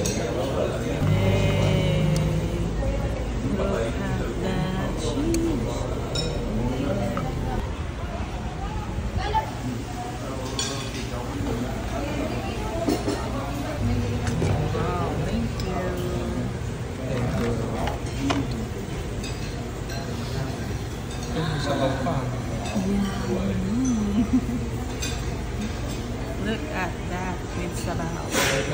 Look at that with sabaw.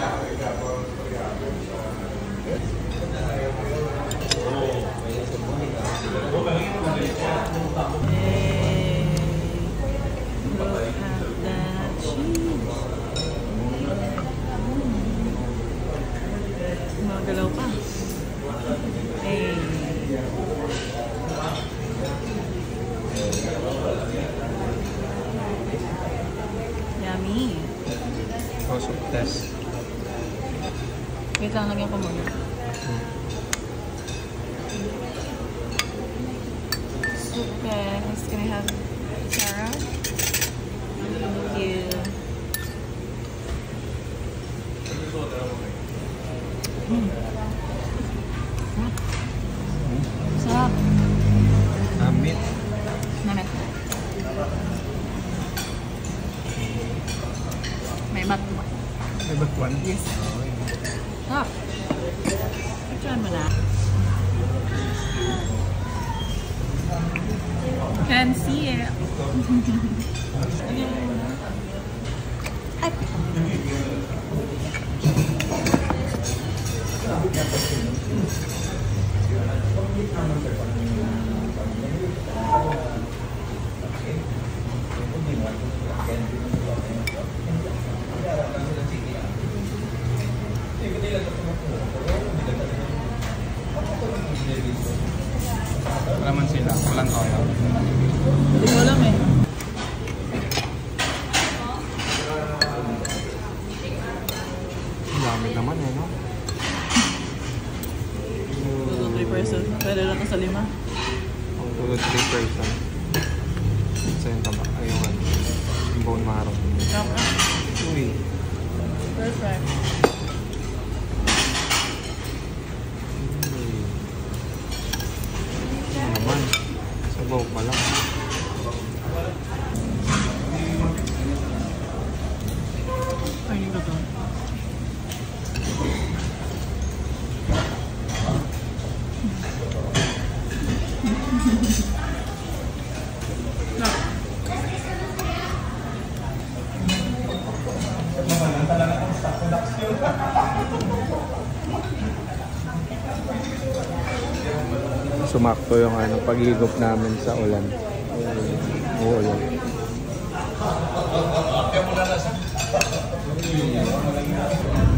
Hey, look at that cheese. Magalaw pa. Hey. Yummy. Also test. Wait lang, lagyan ko muna. Okay, next can I have Sarah? Thank you. Sarap. Namit. Namit. May batuan. May batuan? Yes. Sarap. Try mo na. Can see it. Ay. Wala man sila. Walang toyo. Hindi ko alam eh. Dami naman eh, no? 2 to 3 person. Pwede lang ito sa 5. Ang 2 to 3 person. Saan ka ba? Ayun. Yung bone marrow. Uy. Perfect. Naman. Sabaw pa lang. Ay, hindi ko to. Sumakto yung pag-higop namin sa ulan. Uulan.